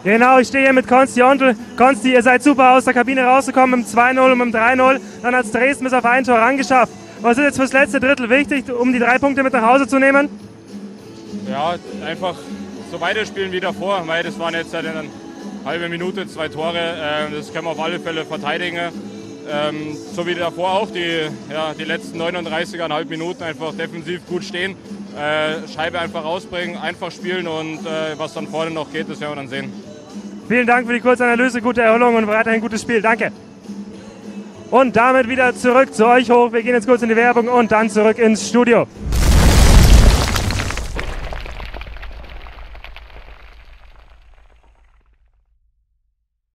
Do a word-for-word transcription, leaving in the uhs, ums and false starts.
Genau, ich stehe hier mit Konsti Ontel. Konsti, ihr seid super aus der Kabine rausgekommen im zwei null und im drei null. Dann hat es Dresden bis auf ein Tor rangeschafft. Was ist jetzt fürs letzte Drittel wichtig, um die drei Punkte mit nach Hause zu nehmen? Ja, einfach so weiterspielen wie davor, weil das waren jetzt eine halbe Minute, zwei Tore. Das können wir auf alle Fälle verteidigen. Ähm, so wie davor auch, die, ja, die letzten neununddreißig Komma fünf Minuten einfach defensiv gut stehen, äh, Scheibe einfach rausbringen, einfach spielen und äh, was dann vorne noch geht, das werden wir dann sehen. Vielen Dank für die Kurzanalyse, gute Erholung und weiterhin gutes Spiel. Danke. Und damit wieder zurück zu euch hoch. Wir gehen jetzt kurz in die Werbung und dann zurück ins Studio.